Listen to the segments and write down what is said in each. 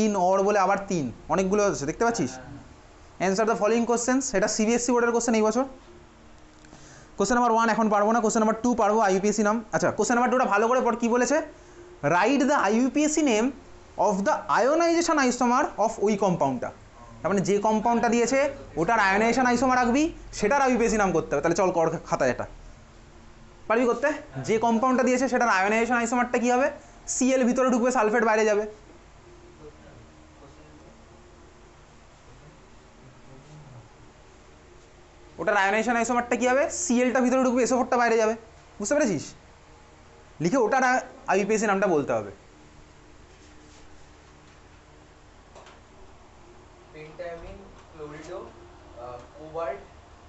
Or বলে আবার 3 অনেকগুলো আছে দেখতে পাচ্ছিস। অ্যান্সার দ্য ফলোইং কোশ্চেন্স, এটা সিবিএসসি বোর্ডের কোশ্চেন এই বছর। কোশ্চেন নাম্বার 1 এখন পারবো না, কোশ্চেন নাম্বার 2 পারবো, আইইউপিএসসি নাম। আচ্ছা কোশ্চেন নাম্বার 2টা ভালো করে পর কি বলেছে, write the IUPAC name of the ionization isomer of ওই কম্পাউন্ডটা। তার মানে যে কম্পাউন্ডটা দিয়েছে ওটার আয়োনাইজেশন আইসোমার রাখবি, সেটার আইইউপিএসসি নাম করতে হবে। তাহলে চল কর খাতায় এটা পারবি করতে। যে কম্পাউন্ডটা দিয়েছে সেটার আয়োনাইজেশন আইসোমারটা কি হবে, সিএল ভিতরে ঢুকবে, সালফেট বাইরে যাবে। ওটার আয়োনাইজেশন আইসোমারটা কি হবে, সিএলটা ভিতরে ঢুকবে, এসওফোরটা বাইরে যাবে। বুঝতে পেরেছিস? লিখে ওটার আইইউপিএসসি নামটা বলতে হবে। পেন্টামিন ক্লোরিডো কোবাল্ট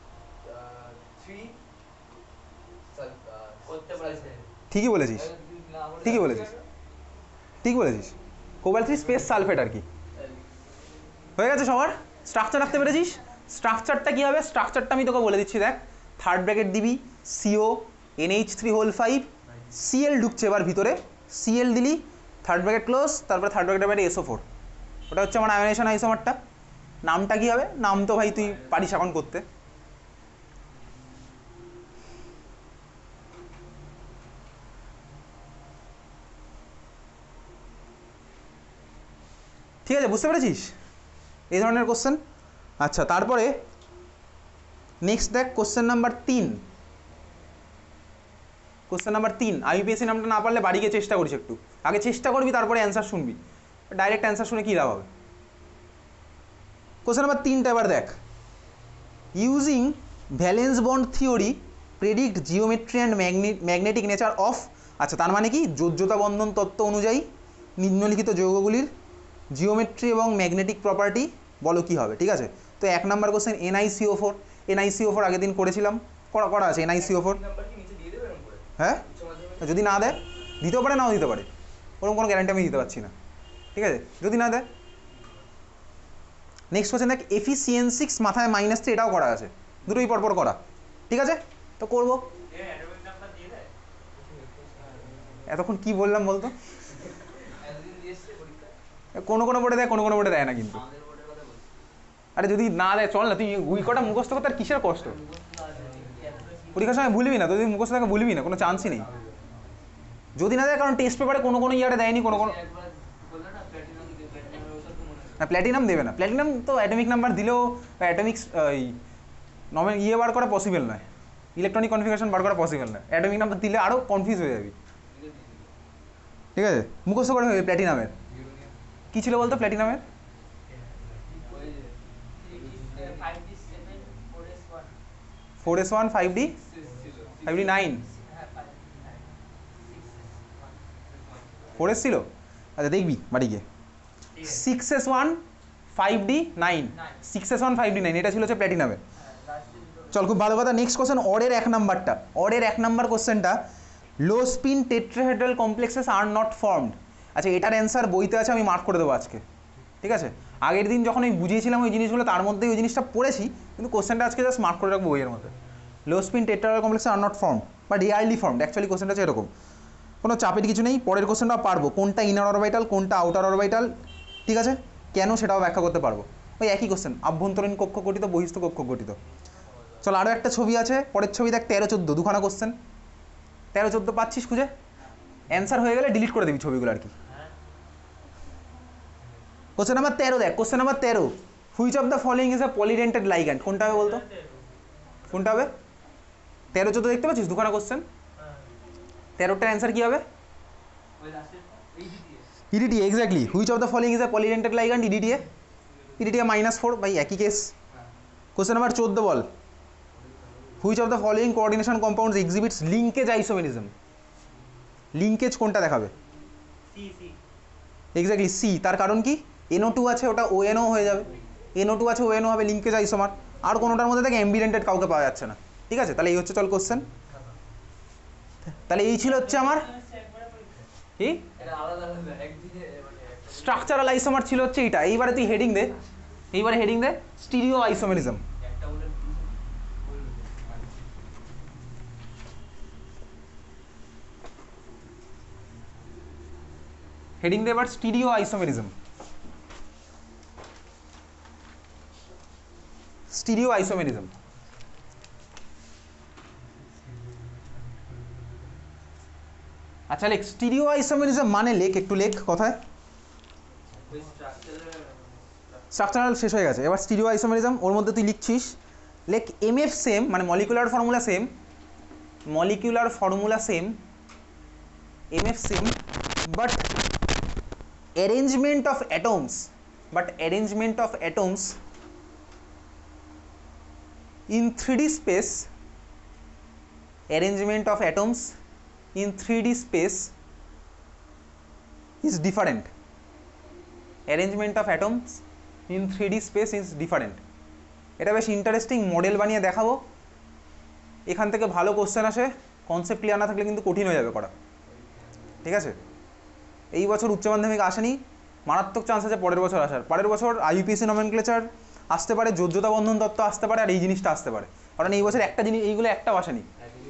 3 করতে পারছে। ঠিকই বলেছিস, ঠিকই বলেছিস, ঠিক বলেছিস। কোবাল্ট 3 স্পেস সালফেট আর কি। হয়ে গেছে সবার? স্ট্রাকচার রাখতে পেরেছিস? স্ট্রাকচারটা কী হবে, স্ট্রাকচারটা আমি তোকে বলে দিচ্ছি দেখ। থার্ড ব্র্যাকেট দিবি CO NH3 সিএল ঢুকছে এবার ভিতরে, সিএল দিলি, থার্ড ব্র্যাকেট ক্লোজ, তারপরে থার্ড ব্র্যাকেটের বাইরে SO4। ওটা হচ্ছে আমার আয়োনাইজেশন আইসোমারটা। নামটা কী হবে, নাম তো ভাই তুই পারিস এখন করতে। ঠিক আছে, বুঝতে পেরেছিস এই ধরনের কোশ্চেন। আচ্ছা তারপরে নেক্সট দেখ question number 3। Question number 3, IUPAC নামটা না পারলে বাড়ি গিয়ে চেষ্টা করিস একটু, আগে চেষ্টা করবি তারপরে অ্যান্সার শুনবি, ডাইরেক্ট অ্যান্সার শুনে কী লাভ হবে। কোশ্চেন নাম্বার 3টা এবার দেখ, using valence bond theory predict geometry and magnetic nature of. আচ্ছা তার মানে কি, যোজ্যতা বন্ধন তত্ত্ব অনুযায়ী নিম্নলিখিত যৌগগুলির জিওমেট্রি এবং ম্যাগনেটিক প্রপার্টি বলো কী হবে। ঠিক আছে, তো 1 নম্বর কোশ্চেন NiCO4। NiCO4 আগের দিন করেছিলাম, করা আছে NiCO4। হ্যাঁ যদি না দেয়, দিতেও পারে নাও দিতে পারে, ওরকম কোনো গ্যারান্টি আমি দিতে পারছি না। ঠিক আছে, যদি না দেয়। নেক্সট কোশ্চেন দেখ, Fe(CN6) মাথায় -3, এটাও করা আছে, দুটোই পরপর করা। ঠিক আছে, তো করবো। এতক্ষণ কি বললাম বলতো? কোনো কোনো বোর্ডে দেয়, কোনো কোনো বোর্ডে দেয় না কিন্তু। আরে যদি না দেয় চল না, তুই ওই কটা মুখস্থ করতে আর কিসের কষ্ট, পরীক্ষার সময় ভুলবি না, তো যদি মুখস্থ থাকে ভুলবি না, কোনো চান্সই নেই যদি না দেয়। কারণ টেস্ট পেপারে কোনো কোনো ইয়ারে দেয়নি, কোনো কোনো না প্ল্যাটিনাম দেবে না। প্ল্যাটিনাম তো অ্যাটমিক নাম্বার দিলেও অ্যাটমিক্স বার করা পসিবল নয়, ইলেকট্রনিক কনফিগারেশন বার করা পসিবল নয়। অ্যাটমিক নাম্বার দিলে আরও কনফিউজ হয়ে যাবি। ঠিক আছে, মুখস্থ করে হবে। প্ল্যাটিনামের কী ছিল বলতো, প্ল্যাটিনামের 4s1 5d 9 4s ছিল। আচ্ছা দেখবি বাড়ি গিয়ে, 6s1 5d 9 6s1 5d 9 এটা ছিল হচ্ছে প্ল্যাটিনামের। চল খুব ভালো কথা। নেক্সট কোশ্চেন অরের 1 নাম্বারটা, অরের 1 নাম্বার কোশ্চেনটা, low spin tetrahedral complexes are not formed. আচ্ছা এটার অ্যান্সার বইতে আছে, আমি মার্ক করে দেবো আজকে। ঠিক আছে, আগের দিন যখন আমি বুঝিয়েছিলাম ওই জিনিসগুলো, তার মধ্যেই ওই জিনিসটা পড়েছি, কিন্তু কোশ্চেনটা আজকে জাস্ট মার্ক করে রাখবো বইয়ের মধ্যে। Low spin tetrahedral complexes are not formed বা রেয়ারলি ফর্মড, অ্যাকচুয়ালি কোশ্চেনটা হচ্ছে এরকম। কোনো চাপের কিছু নেই, পরের কোশ্চেনটাও পারবো, কোনটা ইনার অরবিটাল কোনটা আউটার অরবিটাল। ঠিক আছে, কেন সেটাও ব্যাখ্যা করতে পারবো। ওই একই কোশ্চেন, আভ্যন্তরীণ কক্ষ গঠিত বহিস্থ কক্ষ গঠিত। চল আরও একটা ছবি আছে, পরের ছবি দেখ 13-14, দুখানা কোশ্চেন। 13-14 পাচ্ছিস খুঁজে? অ্যান্সার হয়ে গেলে ডিলিট করে দিবি ছবিগুলো আর কি। কোশ্চেন নাম্বার 13 দেখ, question number 13, which of the following is a polydentate ligand. কোনটা হবে বলতো, কোনটা হবে? 13-14 দেখতে পাচ্ছিস দুখানা কোশ্চেন। 13টার অ্যান্সার কী হবে? EDTA, exactly. Which of the following is a polydentate ligand, EDTA। EDTA -4 ভাই একই কেস। কোশ্চেন নাম্বার 14 বল, which of the following coordination compounds exhibits linkage isomerism. Linkage কোনটা দেখাবে? Exactly C. তার কারণ কি, NO2 আছে, ওটা ONO হয়ে যাবে, NO2 আছে ONO হবে, লিঙ্কেজ আইসোমার। আর কোনোটার মধ্যে থেকে অ্যাম্বিডেন্টেড কাউকে পাওয়া যাচ্ছে না। ঠিক আছে, তাহলে এই হচ্ছে চল কোশ্চেন। তাহলে এই ছিল হচ্ছে আমার কি স্ট্রাকচারাল আইসোমার ছিল হচ্ছে এইটা। এইবারে তুই হেডিং দে, এইবারে হেডিং দে স্টিরিও আইসোমেরিজম। হেডিং দে এবার স্টিরিও আইসোমেরিজম। Stereo isomerism. আচ্ছা লেখ স্টিরিও আইসোমেরিজম মানে লেখ, একটু লেখ কথায়। স্ট্রাকচারাল শেষ হয়ে গেছে, এবার স্টিরিও আইসোমেরিজম ওর মধ্যে তুই লিখছিস লেখ এমএফ সেম মানে molecular formula same, molecular formula same, MF same but arrangement of atoms, but arrangement of atoms in 3D space, arrangement of atoms in 3D space is different, arrangement of atoms in 3D space is different। এটা বেশ interesting, model বানিয়ে দেখাবো, এখান থেকে ভালো question আসে, concept clear না থাকলে কিন্তু কঠিন হয়ে যাবে করা, ঠিক আছে। এই বছর উচ্চ মাধ্যমিক আসেনি, মারাত্মক চান্স আছে পরের বছর আসার, পরের বছর আইইউপিএসসি নমেনক্লেচার আসতে পারে, যোগ্যতা বন্ধন তত্ত্ব আসতে পারে, আর এই জিনিসটা আসতে পারে, কারণ এই বছর একটা জিনিস এইগুলো একটাও আসেনি।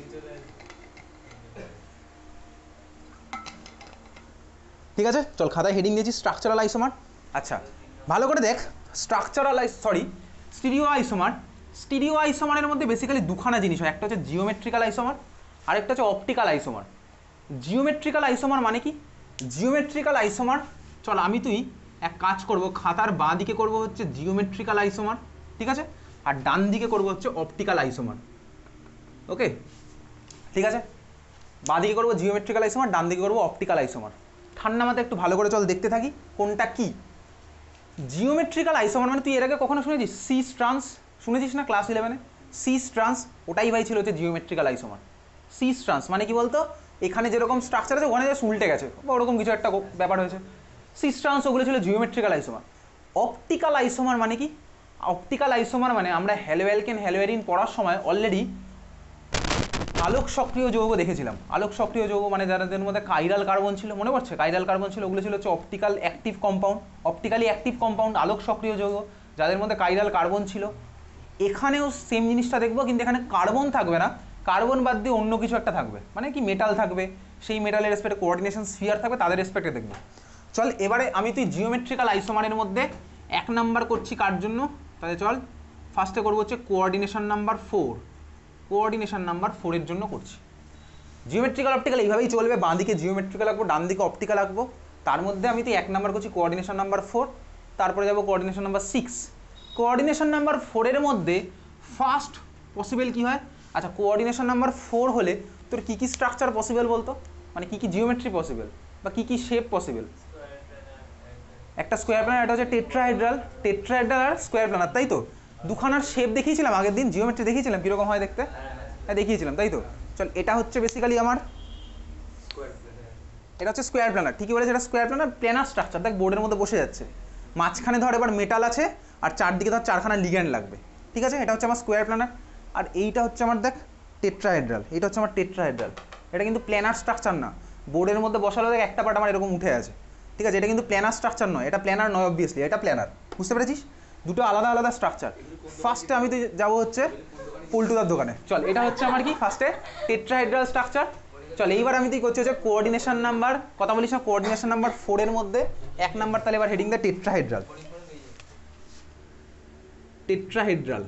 ঠিক আছে, চল খাতায় হেডিং দিয়েছি স্ট্রাকচারাল আইসোমার। আচ্ছা ভালো করে দেখ, স্ট্রাকচারাল স্টিরিও আইসোমার, স্টিরিও আইসোমারের মধ্যে বেসিক্যালি দুখানা জিনিস হয়, একটা হচ্ছে জিওমেট্রিক্যাল আইসোমার, আরেকটা হচ্ছে অপটিক্যাল আইসোমার। জিওমেট্রিক্যাল আইসোমার মানে কি? জিওমেট্রিক্যাল আইসোমার, চল আমি তুই এক কাজ করব, খাতার বাঁ দিকে করব হচ্ছে জিওমেট্রিক্যাল আইসোমার, ঠিক আছে, আর ডান দিকে করব হচ্ছে অপটিক্যাল আইসোমার। ওকে ঠিক আছে, বাঁ দিকে করবো জিওমেট্রিক্যাল আইসোমার, ডান দিকে করবো অপটিক্যাল আইসোমার। ঠান্ডা মাথায় একটু ভালো করে চল দেখতে থাকি কোনটা কি। জিওমেট্রিক্যাল আইসোমার মানে তুই এর আগে কখনো শুনেছিস সিস ট্রান্স? শুনেছিস না ক্লাস 11-এ? সিস ট্রান্স, ওটাই ভাই ছিল হচ্ছে জিওমেট্রিক্যাল আইসোমার। সিস ট্রান্স মানে কি বলতো, এখানে যেরকম স্ট্রাকচার আছে ওখানে জাস্ট উল্টে গেছে বা ওরকম কিছু একটা ব্যাপার হয়েছে, সিস ট্রান্স ওগুলো ছিল জিওমেট্রিক্যাল আইসোমার। অপটিক্যাল আইসোমার মানে কি? অপটিক্যাল আইসোমার মানে আমরা হ্যালোঅ্যালকেন হ্যালোঅ্যারিন পড়ার সময় অলরেডি আলোক সক্রিয় যৌগ দেখেছিলাম। আলোক সক্রিয় যৌগ মানে যাদের মধ্যে কাইরাল কার্বন ছিল, মনে পড়ছে কাইরাল কার্বন ছিল, ওগুলো ছিল হচ্ছে optical active compound, optically active compound আলোক সক্রিয় যৌগ যাদের মধ্যে কাইরাল কার্বন ছিল। এখানেও সেম জিনিসটা দেখবো, কিন্তু এখানে কার্বন থাকবে না, কার্বন বাদ দিয়ে অন্য কিছু একটা থাকবে, মানে কি মেটাল থাকবে, সেই মেটালের রেসপেক্টে কোঅর্ডিনেশন স্ফিয়ার থাকবে, তাদের রেসপেক্টে দেখবো। চল এবারে আমি তুই জিওমেট্রিক্যাল আইসোমারের মধ্যে 1 নাম্বার করছি কার জন্য, তাহলে চল ফার্স্টে করবো হচ্ছে কোঅর্ডিনেশন নাম্বার 4, কোঅর্ডিনেশন নাম্বার 4 এর জন্য করছি। জিওমেট্রিক্যাল অপটিক্যাল এইভাবেই চলবে, বাঁ দিকে জিওমেট্রিক্যাল আঁকবো, ডান দিকে অপটিক্যাল আঁকবো, তার মধ্যে আমি তুই 1 নাম্বার করছি কোঅর্ডিনেশন নাম্বার 4, তারপরে যাবো কোঅর্ডিনেশন নাম্বার 6। কোঅর্ডিনেশন নাম্বার 4 এর মধ্যে ফার্স্ট পসিবল কি হয়? আচ্ছা কোঅর্ডিনেশন নাম্বার 4 হলে তোর কী কী স্ট্রাকচার পসিবল বলতো, মানে কী কী জিওমেট্রি পসিবল বা কী কী শেপ পসিবল? একটা স্কোয়ার প্ল্যানার, এটা হচ্ছে টেট্রাহেড্রাল, টেট্রাহেড্রাল আর স্কোয়ার প্ল্যানার, তাই তো? দুখানার শেপ দেখিয়েছিলাম আগের দিন, জিওমেট্রি দেখিয়েছিলাম কীরকম হয় দেখতে, হ্যাঁ দেখিয়েছিলাম তাই তো। চল এটা হচ্ছে বেসিক্যালি আমার, এটা হচ্ছে স্কোয়ার প্ল্যানার, ঠিকই বলেছে, এটা স্কোয়ার প্ল্যানার, প্ল্যানার স্ট্রাকচার, দেখ বোর্ডের মধ্যে বসে যাচ্ছে, মাঝখানে ধর এবার মেটাল আছে আর চারদিকে ধর 4খানা লিগ্যান্ড লাগবে, ঠিক আছে, এটা হচ্ছে আমার স্কোয়ার প্ল্যানার। আর এইটা হচ্ছে আমার দেখ টেট্রাহেড্রাল, এইটা হচ্ছে আমার টেট্রাহেড্রাল, এটা কিন্তু প্ল্যানার স্ট্রাকচার না, বোর্ডের মধ্যে বসালে দেখ একটা পার্ট আমার এরকম উঠে আছে, ঠিক আছে, এটা কিন্তু প্ল্যানার স্ট্রাকচার নয়, এটা প্ল্যানার নয় অবভিয়াসলি, এটা প্ল্যানার, বুঝতে পেরেছিস? দুটো আলাদা আলাদা স্ট্রাকচার। ফার্স্টে আমি তো যাবো হচ্ছে পল্টুদার দোকানে, চল এটা হচ্ছে আমার কি ফার্স্টে টেট্রাহেড্রাল স্ট্রাকচার। চল এইবার আমি তুই করছি হচ্ছে কোঅর্ডিনেশন নাম্বার, কথা বলিস না, কোঅর্ডিনেশন নাম্বার 4 এর মধ্যে 1 নাম্বার, তাহলে এবার হেডিং দেয় টেট্রাহেড্রাল, টেট্রাহেড্রাল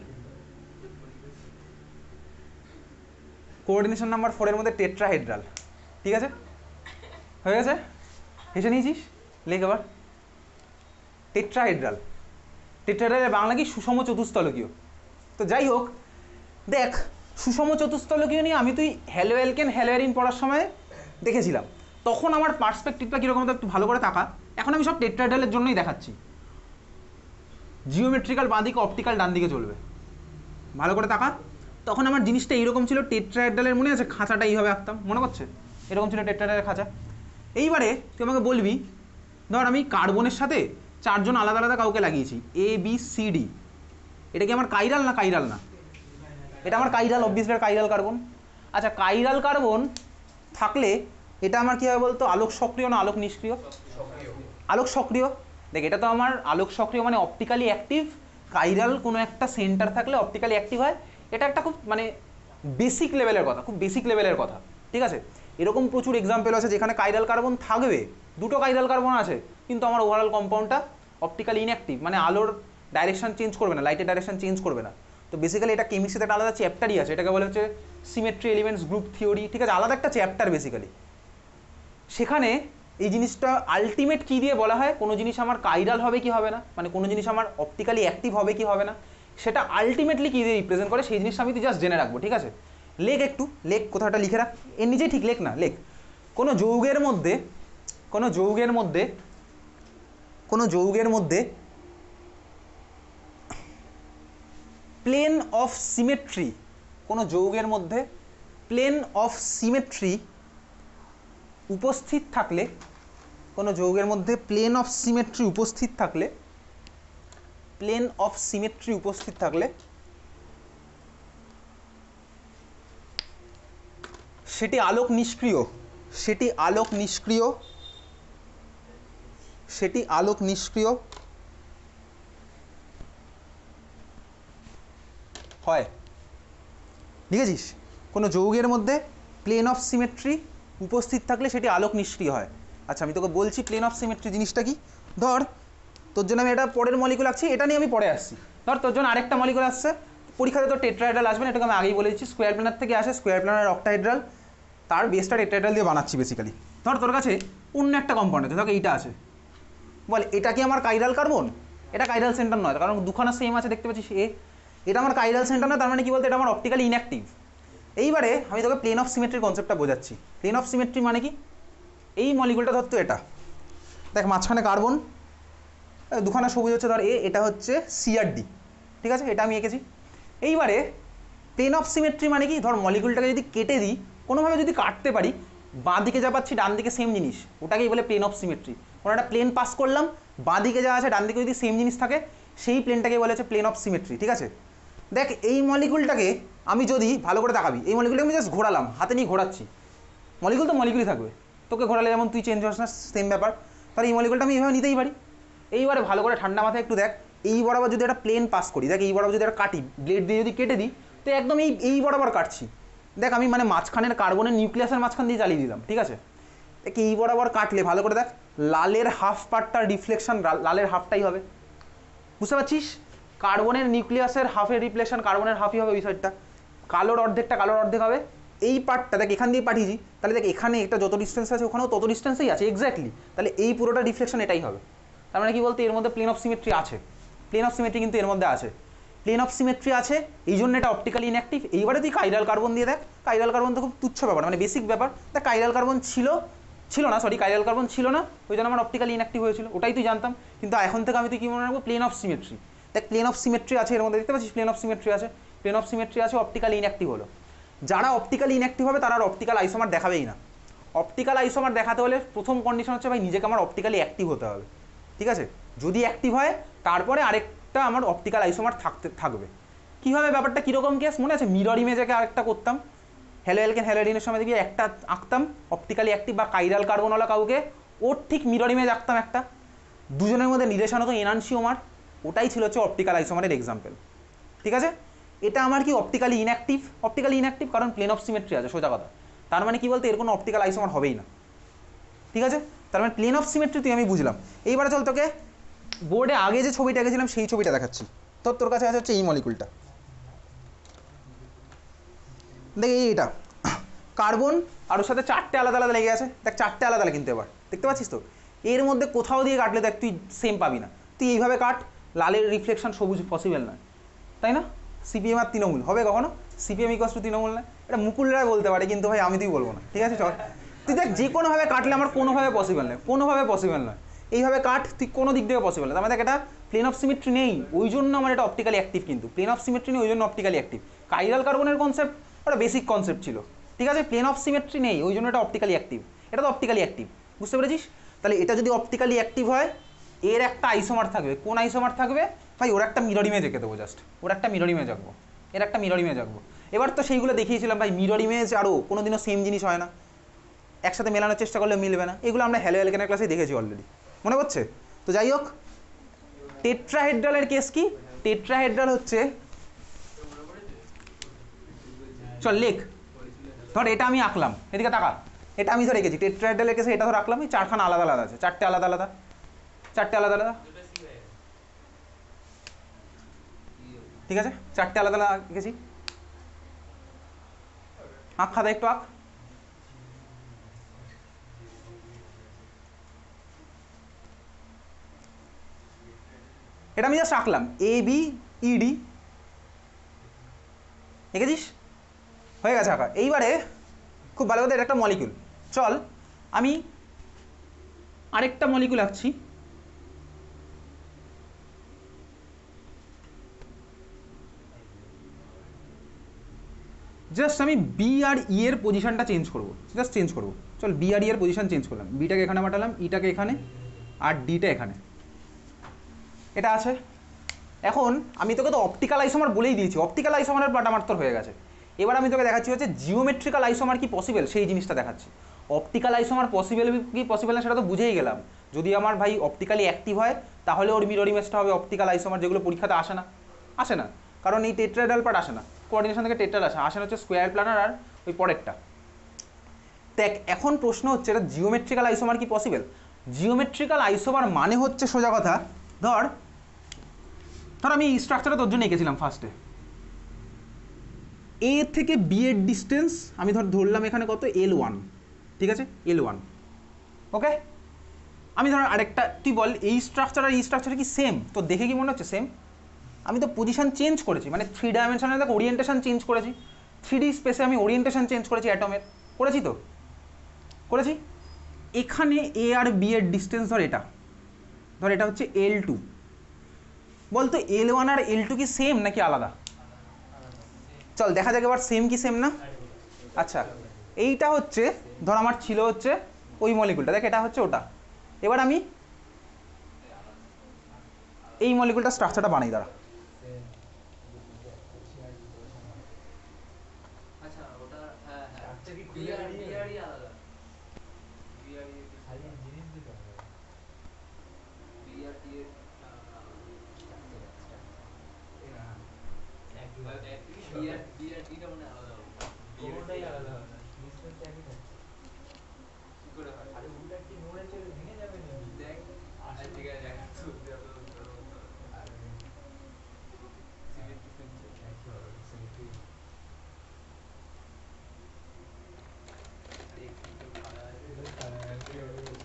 কোঅর্ডিনেশন নাম্বার 4 এর মধ্যে টেট্রাহেড্রাল, ঠিক আছে, হয়ে গেছে, হেসে নিয়েছিস, লেখ আবার টেট্রাহেড্রাল। টেট্রাহেড্রালের বাংলা কি? সুষম চতুস্তলকীয়। তো যাই হোক, দেখ সুষম চতুস্তলকীয় নিয়ে আমি তুই হ্যালোঅ্যালকেন হ্যালোঅ্যারিন পড়ার সময় দেখেছিলাম, তখন আমার পার্সপেক্টিভটা কীরকম একটু ভালো করে তাকা, এখন আমি সব টেট্রাহেড্রালের জন্যই দেখাচ্ছি। জিওমেট্রিক্যাল বাঁ দিকে, অপটিক্যাল ডান দিকে চলবে, ভালো করে তাকা। তখন আমার জিনিসটা এইরকম ছিল, টেট্রাহেড্রালের মনে আছে খাঁচাটা এইভাবে আঁকতাম, মনে করছে এরকম ছিল টেট্রাহেড্রালের খাঁচা। এইবারে তুই আমাকে বলবি, ধর আমি কার্বনের সাথে 4জন আলাদা আলাদা কাউকে লাগিয়েছি, এ বি সি ডি, এটা কি আমার কাইরাল না কাইরাল না? এটা আমার কাইরাল, অবভিয়াসলি কাইরাল কার্বন। আচ্ছা কাইরাল কার্বন থাকলে এটা আমার কী হবে বলতো, আলোক সক্রিয় না আলোক নিষ্ক্রিয়? আলোক সক্রিয়। দেখ এটা তো আমার আলোক সক্রিয় মানে অপটিক্যালি অ্যাক্টিভ, কাইরাল কোনো একটা সেন্টার থাকলে অপটিক্যালি অ্যাক্টিভ হয়, এটা একটা খুব মানে বেসিক লেভেলের কথা, খুব বেসিক লেভেলের কথা, ঠিক আছে। এরকম প্রচুর এক্সাম্পল আছে যেখানে কাইরাল কার্বন থাকবে, দুটো কাইরাল কার্বন আছে, কিন্তু আমার ওভারঅল কম্পাউন্ডটা অপটিক্যালি ইনঅ্যাক্টিভ, মানে আলোর ডাইরেকশন চেঞ্জ করবে না, লাইটের ডাইরেকশন চেঞ্জ করবে না, তো বেসিক্যালি এটা কেমিস্ট্রিতে একটা আলাদা চ্যাপ্টারই আছে, এটাকে বলা হচ্ছে সিমেট্রি এলিমেন্টস গ্রুপ থিওরি, ঠিক আছে, আলাদা একটা চ্যাপ্টার বেসিক্যালি। সেখানে এই জিনিসটা আলটিমেট কী দিয়ে বলা হয়, কোনো জিনিস আমার কাইরাল হবে কি হবে না, মানে কোনো জিনিস আমার অপটিক্যালি অ্যাক্টিভ হবে কি হবে না, সেটা আলটিমেটলি কী দিয়ে রিপ্রেজেন্ট করে সেই জিনিসটা আমি তো জাস্ট জেনে রাখবো, ঠিক আছে। লেখ একটু, লেখ কোথাটা লিখে রাখ, এর নিজেই ঠিক লেখ না, লেখ কোনো যৌগের মধ্যে প্লেন অফ সিমেট্রি, কোনো যৌগের মধ্যে প্লেন অফ সিমেট্রি উপস্থিত থাকলে, কোনো যৌগের মধ্যে প্লেন অফ সিমেট্রি উপস্থিত থাকলে সেটি আলোক নিষ্ক্রিয় হয়। লিখেছিস? কোনো যৌগের মধ্যে প্লেন অফ সিমেট্রি উপস্থিত থাকলে সেটি আলোক নিষ্ক্রিয় হয়। আচ্ছা আমি তোকে বলছি প্লেন অফ সিমেট্রি জিনিসটা কি। ধর তোর জন্য আমি এটা পরের মলিকুল আঁকছি, এটা নিয়ে আমি পরে আসছি। ধর তোর জন্য আরেকটা মলিকুল আসছে, পরীক্ষাতে তোর টেট্রাহেড্রাল আসবে না, এটাকে আমি আগেই বলে দিচ্ছি, স্কোয়ার প্ল্যানার থেকে আসে, স্কোয়ার প্ল্যানার অক্টাহেড্রাল, তার বেসটা টেট্রাহেড্রাল দিয়ে বানাচ্ছি বেসিক্যালি। ধর তোর কাছে অন্য একটা কম্পাউন্ড আছে, ধর এইটা আছে, বল এটা কি আমার কাইরাল কার্বন? এটা কাইরাল সেন্টার নয়, কারণ দুখানা সেম আছে দেখতে পাচ্ছিস, এটা আমার কাইরাল সেন্টার না, তার মানে কি বলতে এটা আমার অপটিক্যালি ইনঅ্যাক্টিভ। এইবারে আমি তোকে প্লেন অফ সিমেট্রির কনসেপ্টটা বোঝাচ্ছি। প্লেন অফ সিমেট্রি মানে কি, এই মলিকুলটা ধর তো এটা দেখ, মাঝখানে কার্বন, দুখানা সবুজ হচ্ছে ধর এটা হচ্ছে সিআরডি, ঠিক আছে, এটা আমি এঁকেছি। এইবারে প্লেন অফ সিমেট্রি মানে কি, ধর মলিকুলটাকে যদি কেটে দিই, কোনোভাবে যদি কাটতে পারি, বাঁ দিকে যা পাচ্ছি ডান দিকে সেম জিনিস, ওটাকেই বলে প্লেন অফ সিমেট্রি। কোনো একটা প্লেন পাস করলাম, বাঁ দিকে যা আছে ডান দিকে যদি সেম জিনিস থাকে, সেই প্লেনটাকে বলে হচ্ছে প্লেন অফ সিমেট্রি, ঠিক আছে। দেখ এই মলিকুলটাকে আমি যদি ভালো করে তাকাবি, এই মলিকুলটাকে আমি জাস্ট ঘোরালাম, হাতে নিয়ে ঘোরাচ্ছি, মলিকুল তো মলিকুলই থাকবে, তোকে ঘোরালে যেমন তুই চেঞ্জ হস না, সেম ব্যাপার। তাহলে এই মলিকুলটা আমি এইভাবে নিতেই পারি। এইবারে ভালো করে ঠান্ডা মাথায় একটু দেখ, এই বরাবর যদি একটা প্লেন পাস করি, দেখ এই বরাবর যদি একটা কাটি, ব্লেড দিয়ে যদি কেটে দিই, তো একদম এই বরাবর কাটছি। দেখ আমি মানে মাঝখানের কার্বনের নিউক্লিয়াসের মাঝখান দিয়ে জ্বালিয়ে দিলাম, ঠিক আছে। দেখ এই বরাবর কাটলে ভালো করে দেখ, লালের হাফ পার্টটার রিফ্লেকশন লালের হাফটাই হবে, বুঝতে পারছিস? কার্বনের নিউক্লিয়াসের হাফের রিফ্লেকশন কার্বনের হাফই হবে, ওই সাইডটা কালোর অর্ধেকটা কালোর অর্ধেক হবে। এই পার্টটা দেখ এখান দিয়ে পাঠিয়েছি, তাহলে দেখ এখানে একটা যত ডিস্টেন্স আছে ওখানেও তত ডিস্টেন্সেই আছে এক্স্যাক্টলি, তাহলে এই পুরোটা রিফ্লেকশন এটাই হবে। তার মানে কি বলতে এর মধ্যে প্লেন অফ সিমেট্রি আছে, প্লেন অফ সিমেট্রি কিন্তু এর মধ্যে আছে, প্লেন অফ সিমেট্রি আছে, এই জন্য এটা অপটিক্যালি ইনঅ্যাক্টিভ। এইবারে তুই কাইরাল কার্বন দিয়ে দেখ, কাইরাল কার্বন তো খুব তুচ্ছ ব্যাপার, মানে বেসিক ব্যাপার। দেখ কাইরাল কার্বন ছিল না, কাইরাল কার্বন ছিল না, ওই জন্য আমার অপটিক্যালি ইনঅ্যাক্টিভ হয়েছিল, ওটাই তুই জানতাম। কিন্তু এখন থেকে আমি তুই কী মনে রাখবো, প্লেন অফ সিমেট্রি। দেখ প্লেন অফ সিমেট্রি আছে এর মধ্যে, দেখতে পাচ্ছিস প্লেন অফ সিমেট্রি আছে, প্লেন অফ সিমেট্রি আছে, অপটিক্যালি ইনঅ্যাক্টিভ হলো। যারা অপটিক্যালি ইনঅ্যাক্টিভ হবে তারা আর অপটিক্যাল আইসোমার দেখাবেই না। অপটিক্যাল আইসোমার দেখাতে হলে প্রথম কন্ডিশন হচ্ছে ভাই নিজেকে আমার অপটিক্যালি অ্যাক্টিভ হতে হবে, ঠিক আছে। যদি অ্যাক্টিভ হয় তারপরে আরেকটা আমার অপটিক্যাল আইসোমার থাকবে। কীভাবে ব্যাপারটা কীরকম কেস মনে আছে, মিরর ইমেজেকে আরেকটা করতাম, হ্যালো অ্যালকেন হ্যালোডিনের সময় দেখি একটা আঁকতাম অপটিক্যালি অ্যাক্টিভ বা কাইরাল কার্বনওয়ালা কাউকে, ওর ঠিক মিরর ইমেজ আঁকতাম একটা, দুজনের মধ্যে নির্দেশন হতো এনানসিওমার, ওটাই ছিল হচ্ছে অপটিক্যাল আইসোমারের এক্সাম্পল, ঠিক আছে। এটা আমার কি অপটিক্যালি ইনঅ্যাক্টিভ কারণ প্লেন অফ সিমেট্রি আছে, সোজা কথা। তার মানে কি বলতে এর কোনো অপটিক্যাল আইসোমার হবেই না, ঠিক আছে। তার মানে প্লেন অফ সিমেট্রি তুই আমি বুঝলাম। এইবারে চল তোকে বোর্ডে আগে যে ছবিটা এঁকেছিলাম সেই ছবিটা দেখাচ্ছি। তোর কাছে আছে হচ্ছে এই মলিকুলটা, দেখ এইটা কার্বন, আর ওর সাথে চারটে আলাদা আলাদা লেগে আছে, দেখ চারটে আলাদা কিন্তু এবার দেখতে পাচ্ছিস তো, এর মধ্যে কোথাও দিয়ে কাটলে দেখ তুই সেম পাবি না। তুই এইভাবে কাট, লালের রিফ্লেকশন সবুজ পসিবল নয়, তাই না। সিপিএম আর তৃণমূল হবে কখনো, সিপিএম ইকোয়াস টু তৃণমূল না, এটা মুকুল রায় বলতে পারে কিন্তু ভাই আমি তুই বলবো না, ঠিক আছে। চল তুই দেখ যে কোনোভাবে কাটলে আমার কোনোভাবে পসিবল নয়, এইভাবে কাট তুই কোনো দিক থেকে পসিবল না। তার মানে দেখ এটা প্লেন অফ সিমেট্রি নেই, ওই জন্য আমার এটা অপটিক্যালি অ্যাক্টিভ, কিন্তু প্লেন অফ সিমেট্রি নেই ওই জন্য অপটিক্যালি অ্যাক্টিভ। কাইরাল কার্বনের কনসেপ্ট ওটা বেসিক কনসেপ্ট ছিল, ঠিক আছে। প্লেন অফ সিমেট্রি নেই ওই জন্য এটা অপটিক্যালি অ্যাক্টিভ, এটা তো অপটিক্যালি অ্যাক্টিভ, বুঝতে পেরেছিস। তাহলে এটা যদি অপটিক্যালি অ্যাক্টিভ হয় এর একটা আইসোমার থাকবে, কোন আইসোমার থাকবে ভাই, ওর একটা মিরর ইমেজ এঁকে দেবো, জাস্ট ওর একটা মিরর ইমেজ আঁকবো, এর একটা মিরর ইমেজ আঁকবো। এবার তো সেইগুলো দেখিয়েছিলাম ভাই, মিরর ইমেজ আরও কোনোদিনও সেম জিনিস হয় না, একসাথে মেলানোর চেষ্টা করলে মিলবে না, এগুলো আমরা হ্যালো অ্যালকেনের ক্লাসে দেখেছি অলরেডি, মনে পড়ছে তো। যাই হোক, টেট্রাহেড্রালের কেস কি, টেট্রাহেড্রাল হচ্ছে, চল লেখ, ধর এটা আমি আঁকলাম, এদিকে তাকা, এটা আমি ধর রেখেছি টেট্রাহেড্রালের কেসে, এটা ধর রাখলাম, এই চারখানা আলাদা আলাদা আছে, চারটে আলাদা আলাদা ঠিক আছে, চারটে আলাদা আলাদা লিখেছি। আঁক খাতা একটু আঁক। এটা আমি জাস্ট আঁকলাম, এ বি ই ডি, এঁকেছিস, হয়ে গেছে আঁকা। এইবারে খুব ভালো কথা, এটা একটা মলিকিউল। চল আমি আরেকটা মলিকিউল আঁকছি। জাস্ট আমি বি আর ই এর পজিশনটা চেঞ্জ করবো, জাস্ট চেঞ্জ করবো। চল বি আর ই এর পজিশন চেঞ্জ করলাম, বিটাকে এখানে পাঠালাম, ইটাকে এখানে, আর ডিটা এখানে। এটা আছে। এখন আমি তোকে তো অপটিক্যাল আইসোমার বলেই দিয়েছি, অপটিক্যাল আইসোমারের পার্ট আমার তোর হয়ে গেছে। এবার আমি তোকে দেখাচ্ছি হচ্ছে জিওমেট্রিক্যাল আইসোমার কি পসিবল, সেই জিনিসটা দেখাচ্ছি। অপটিক্যাল আইসোমার পসিবল কি পসিবল না সেটা তো বুঝেই গেলাম। যদি আমার ভাই অপটিক্যালি অ্যাক্টিভ হয় তাহলে ওর মিরর ইমেজটা হবে অপটিক্যাল আইসোমার, যেগুলো পরীক্ষাতে আসে না, কারণ এই টেট্রাহেড্রাল পার্ট আসে না, কোঅর্ডিনেশন থেকে টেট্রাল আসে না হচ্ছে স্কোয়ার প্ল্যানার আর ওই পরেরটা। দেখ এখন প্রশ্ন হচ্ছে এটা জিওমেট্রিক্যাল আইসোমার কি পসিবল। জিওমেট্রিক্যাল আইসোমার মানে হচ্ছে সোজা কথা, ধর আমি এই স্ট্রাকচারটা তোর জন্য এঁকেছিলাম ফার্স্টে। এ থেকে বি এর ডিস্টেন্স আমি ধরলাম এখানে কত, L1, ঠিক আছে, L1, ওকে। আমি ধর আরেকটা, তুই বল এই স্ট্রাকচার আর এই স্ট্রাকচার কি সেম? তো দেখে কি মনে হচ্ছে সেম? আমি তো পজিশন চেঞ্জ করেছি, মানে 3 ডাইমেনশনে দেখ ওরিয়েন্টেশন চেঞ্জ করেছি, 3D স্পেসে আমি ওরিয়েন্টেশন চেঞ্জ করেছি অ্যাটমের, করেছি তো, করেছি। এখানে এ আর বি এর ডিস্টেন্স ধর এটা হচ্ছে L2। বলতো L1 আর L2 কি সেম নাকি আলাদা? চল দেখা যাক এবার সেম কি সেম না। আচ্ছা এইটা হচ্ছে ধর আমার ছিল হচ্ছে ওই মলিকুলটা, দেখ এটা হচ্ছে ওটা। এবার আমি এই মলিকুলটা স্ট্রাকচারটা বানাই, দাঁড়া। আচ্ছা ওটা হ্যাঁ হ্যাঁ বিআরই আলাদা, বিআরই খালি জিনিস দিতে হবে, বিআরটি এর বিআরটিটা মানে আলাদা হবে, বিআরটি আলাদা হবে, ডিসটেন্স একই থাকছে। কি করে হয়? আরে উল্টা কি নড়ে চলে ভেঙে যাবে না, দেখ আচ্ছা ঠিক আছে দেখ তো আর সিমেট্রি ফিনছে একই হবে, সিমেট্রি আরে একটু খাড়া আছে, খাড়া আছে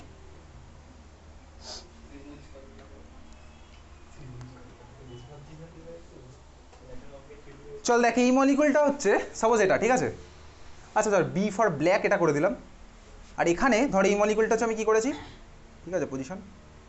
রিমুভ করতে হবে, চল দেখ এই মলিকুলটা হচ্ছে সাপোজ এটা, ঠিক আছে। আচ্ছা ধর বি ফর ব্ল্যাক এটা করে দিলাম, আর এখানে ধর এই মলিকুলটা হচ্ছে আমি কি করেছি, ঠিক আছে, পজিশন।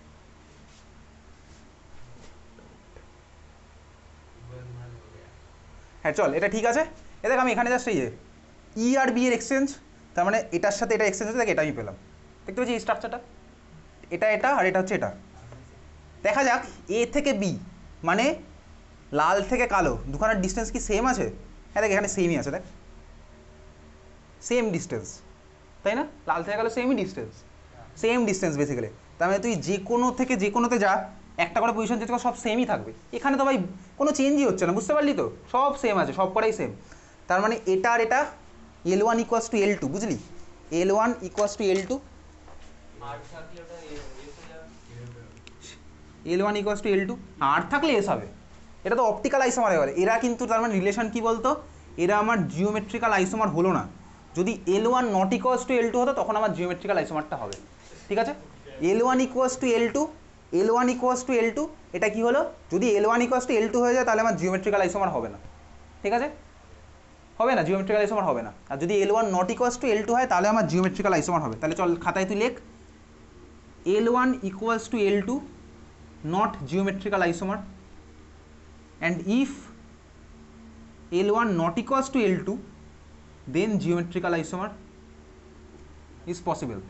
হ্যাঁ চল এটা ঠিক আছে। এ দেখ আমি এখানে জাস্ট এই যে ই আর বি এর এক্সচেঞ্জ, তার মানে এটার সাথে এটা এক্সচেঞ্জ হচ্ছে, দেখ এটা আমি পেলাম, দেখতে পাচ্ছি এই স্ট্রাকচারটা, এটা আর এটা হচ্ছে এটা। দেখা যাক এ থেকে বি মানে লাল থেকে কালো দুখানার ডিস্টেন্স কি সেম আছে? হ্যাঁ দেখ এখানে সেমই আছে, দেখ সেম ডিস্টেন্স, তাই না? লাল থেকে কালো সেম ডিস্টেন্স বেসিক্যালি। তার মানে তুই যে কোনো থেকে যে কোনোতে যা, একটা করে পজিশন চেঞ্জ কর, সব সেমই থাকবে। এখানে তো ভাই কোনো চেঞ্জই হচ্ছে না, বুঝতে পারলি তো, সব সেম আছে, সব কটাই সেম। তার মানে এটা আর এটা L1 ইকুয়ালস টু L2, বুঝলি? L1 ইকুয়ালস টু L2, আর থাকলে ওটা এস হয়ে যাবে, L1 ইকুয়ালস টু L2, আর থাকলে এস হবে। এটা তো অপটিক্যাল আইসোমার এবারে, এরা কিন্তু তার মানে রিলেশন কি বলতো, এরা আমার জিওমেট্রিক্যাল আইসোমার হলো না। যদি L1 not equals to L2 হতো তখন আমার জিওমেট্রিক্যাল আইসোমারটা হবে, ঠিক আছে। L1 equals to L2, L1 equals to L2, এটা কি হলো, যদি L1 ইকুয়ালস টু L2 হয়ে যায় তাহলে আমার জিওমেট্রিক্যাল আইসোমার হবে না, ঠিক আছে, হবে না, জিওমেট্রিক্যাল আইসোমার হবে না। আর যদি L1 not equals to L2 হয় তাহলে আমার জিওমেট্রিক্যাল আইসোমার হবে। তাহলে চল খাতায় তুই লেখ L1 equals to L2 not geometrical isomer, and if L1 not equals to L2 then geometrical isomer is possible,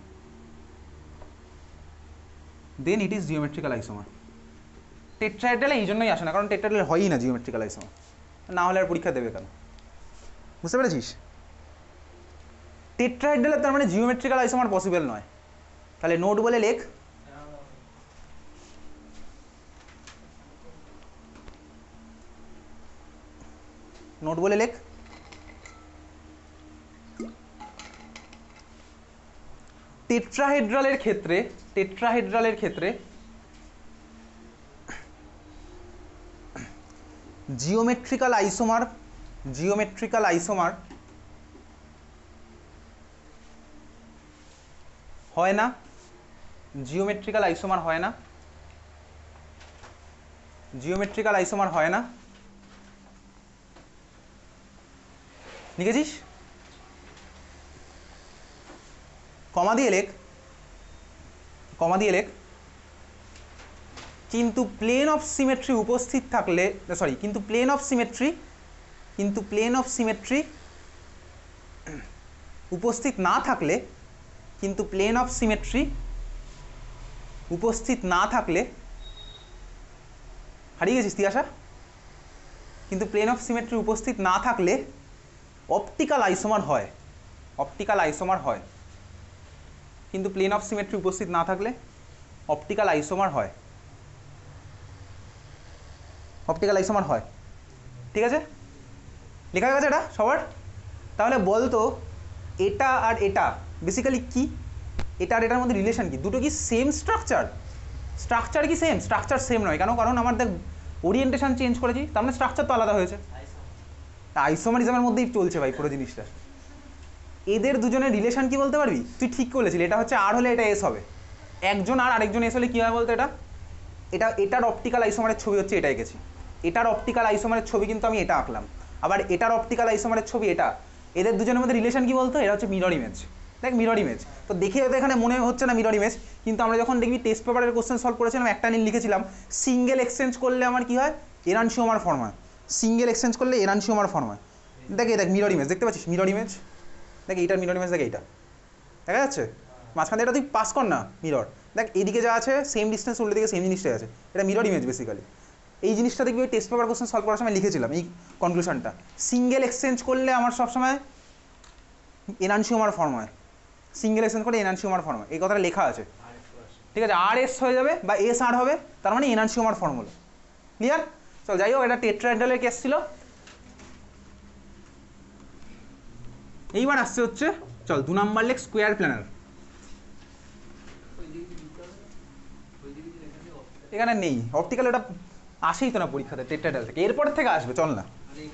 then it is geometrical isomer. টেট্রাহেড্রালে এই জন্যই আসে না, কারণ টেট্রাহেড্রালে হয়ই না জিওমেট্রিক্যাল আইসোমার, না হলে আর পরীক্ষা দেবে কেন, বুঝতে পেরেছিস? টেট্রাহেড্রালে তার মানে জিওমেট্রিক্যাল আইসোমার পসিবল নয়। তাহলে নোট বলে লেখ, নোট বলে লেখ টেট্রাহেড্রালের ক্ষেত্রে জিওমেট্রিক্যাল আইসোমার হয় না, জিওমেট্রিক্যাল আইসোমার হয় না, জিওমেট্রিক্যাল আইসোমার হয় না। লিখেছিস? কমা দিয়ে লেখ, কমা দিয়ে লেখ। কিন্তু প্লেন অফ সিমেট্রি উপস্থিত থাকলে, সরি, কিন্তু প্লেন অফ সিমেট্রি উপস্থিত না থাকলে, কিন্তু প্লেন অফ সিমেট্রি উপস্থিত না থাকলে, হারিয়ে গেছিস তিয়াশা? কিন্তু প্লেন অফ সিমেট্রি উপস্থিত না থাকলে অপটিক্যাল আইসোমার হয়, অপটিক্যাল আইসোমার হয়। কিন্তু প্লেন অফ সিমেট্রি উপস্থিত না থাকলে অপটিক্যাল আইসোমার হয়, অপটিক্যাল আইসোমার হয়। ঠিক আছে, লেখা গেছে এটা সবার? তাহলে বলতো এটা আর এটা বেসিক্যালি কি, এটা আর এটার মধ্যে রিলেশন কি? দুটো কি সেম স্ট্রাকচার? স্ট্রাকচার কি সেম? স্ট্রাকচার সেম নয় কেন? কারণ আমার দেখ ওরিয়েন্টেশন চেঞ্জ করেছি, তার মানে স্ট্রাকচার তো আলাদা হয়েছে। আইসোমারিজমের মধ্যেই চলছে ভাই পুরো জিনিসটা। এদের দুজনের রিলেশন কি বলতে পারবি? তুই ঠিক বলেছিলি, এটা হচ্ছে আর হলে এটা এস হবে, একজন আর আরেকজন এস হলে কী হয় বলতো? এটার অপটিক্যাল আইসোমারের ছবি হচ্ছে এটা এঁকেছি, এটার অপটিক্যাল আইসোমারের ছবি কিন্তু আমি এটা আঁকলাম, আবার এটার অপটিক্যাল আইসোমারের ছবি এটা। এদের দুজনের মধ্যে রিলেশন কি বলতো? এটা হচ্ছে মিরর ইমেজ। দেখ মিরর ইমেজ তো দেখে হয়তো এখানে মনে হচ্ছে না মিরর ইমেজ, কিন্তু আমরা যখন দেখবি টেস্ট পেপারের কোশ্চেন সলভ করেছিলাম, একটা লাইন লিখেছিলাম সিঙ্গেল এক্সচেঞ্জ করলে আমার কি হয়? এরানশিওমার ফর্ম হয়। সিঙ্গেল এক্সচেঞ্জ করলে এরানশিওমার ফর্ম হয়। দেখ মিরর ইমেজ দেখতে পাচ্ছিস? মিরর ইমেজ দেখ, এইটার মিরর ইমেজ দেখ, এইটা দেখা যাচ্ছে মাঝখানে, এটা তুই পাস কর না মিরর। দেখ এদিকে যা আছে সেম ডিস্টেন্স, উল্টো দিকে সেম জিনিসটাই আছে, এটা মিরর ইমেজ বেসিক্যালি। এই জিনিসটা দেখবি ওই টেস্ট পেপার কোশ্চেন সলভ করার সময় লিখেছিলাম এই কনক্লুশনটা, সিঙ্গেল এক্সচেঞ্জ করলে আমার সবসময় এনানশিওমার ফর্ম হয়, সিঙ্গেল এক্সচেঞ্জ করলে এনানশিওমার ফর্ম হয়, এই কথাটা লেখা আছে। ঠিক আছে, আর এস হয়ে যাবে বা এস আর হবে, তার মানে এনানশিওমার ফর্ম হলো। ক্লিয়ার? চল যাই হোক, এটা টেট্রাহেড্রালের কেস ছিল। এইবার আসছে হচ্ছে, চল 2 নাম্বার লেখ স্কোয়ার প্ল্যানার। এখানে নেই অপটিক্যাল, এটা আসেই তো না পরীক্ষাতে টেট্রাহেড্রাল থেকে, এরপর থেকে আসবে, চল না।